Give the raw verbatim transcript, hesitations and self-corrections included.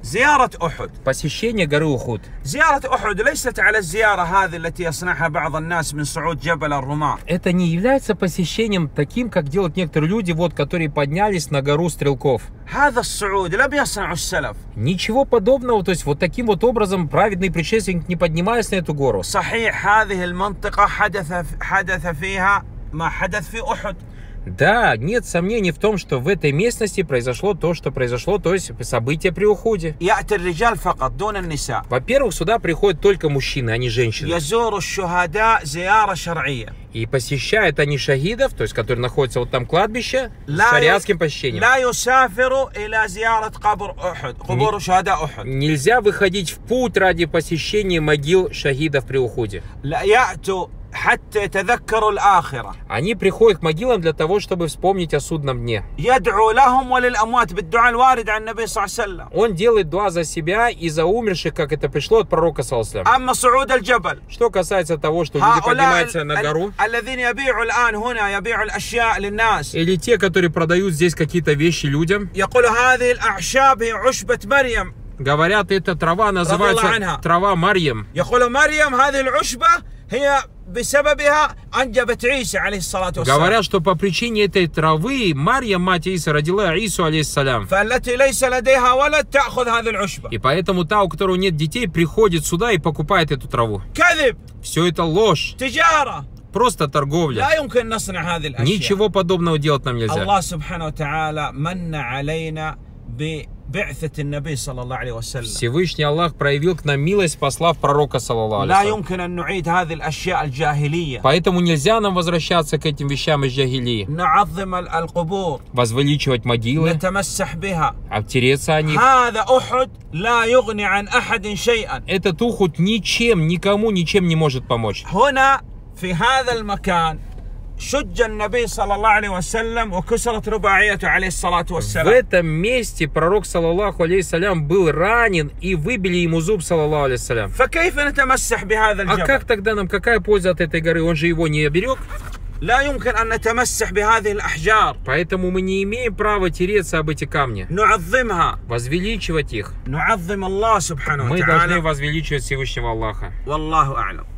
زيارة أحد. Посещение горы Ухуд. زيارة أحد ليست على الزيارة هذه التي يصنعها بعض الناس من صعود جبل الرماة. Это не является посещением таким, как делают некоторые люди, вот, которые поднялись на гору Стрелков. هذا الصعود لم يصنعه السلف. Ничего подобного, то есть вот таким вот образом праведный предшественник не поднимаясь на эту гору. صحيح هذه المنطقة حدث حدث فيها ما حدث في أحد. Да, нет сомнений в том, что в этой местности произошло то, что произошло, то есть события при Ухуде. يأتي الرجال فقط دون النساء. Во-первых, сюда приходят только мужчины, а не женщины. يزور الشهداء زيارة شرعية. И посещают они шахидов, то есть которые находятся вот там кладбище, с шариатским посещением. لا يسافر إلى زيارة قبر أحد قبور شهداء أحد. Нельзя выходить в путь ради посещения могил шахидов при Ухуде. لا يأتوا حتى يتذكروا الآخرة. Они приходят к могилам для того, чтобы вспомнить о судном дне. يدعو لهم وللأموات بالدعاء الوارد عن النبي صلى الله عليه وسلم. Он делает дуа за себя и за умерших, как это пришло от пророка саллаллаху алейхи ва саллям. أما صعود الجبل. Что касается того, что люди поднимаются на гору, الذين يبيعوا الآن هنا يبيعوا الأشياء للناس. или те, которые продают здесь какие-то вещи людям, يقول هذه الأعشاب هي عشبة مريم. говорят, эта трава называется трава Марьям. يقول مريم هذه العشبة هي بسببها أنجبت عيسى عليه الصلاة والسلام. Говорят, что по причине этой травы Марья, мать Иса, родила Ису алейхиссалям. فالتي ليس لديها ولد تأخذ هذه العشبة. И поэтому та, у которого нет детей, приходит сюда и покупает эту траву. كذب. Все это ложь. تجارة. Просто торговля. لا يمكن نصنع هذه الأشياء. Ничего подобного делать нам нельзя. الله سبحانه وتعالى من علينا ببعثة النبي صلى الله عليه وسلم. Всевышний Аллах проявил к нам милость, послав пророка саллаллаху لا алейхи ва саллям. يمكن أن نعيد هذه الأشياء الجاهلية. Поэтому нельзя нам возвращаться к этим вещам из джахилии. نعظم القبور. Возвеличивать могилы, نتمسح بها. обтереться о них. هذا أحد لا يغني عن أحد شيئا. Этот Ухуд ничем, никому ничем не может помочь. هنا في هذا المكان شج النبي صلى الله عليه وسلم وكسرت رباعيته عليه الصلاة В والسلام. этом месте пророк саллаллаху алейхи ва саллям был ранен и выбили ему зуб саллаллаху алейхи ва саллям. فكيف نتمسح بهذا А الجبل؟ как тогда нам, какая польза от этой горы? Он же его не оберег. لا يمكن أن نتمسح بهذه الأحجار. Поэтому мы не имеем права тереться об эти камни, نعظمها. возвеличивать их. نعظم الله سبحانه Мы должны وتعالى. возвеличивать Всевышнего Аллаха. والله أعلم.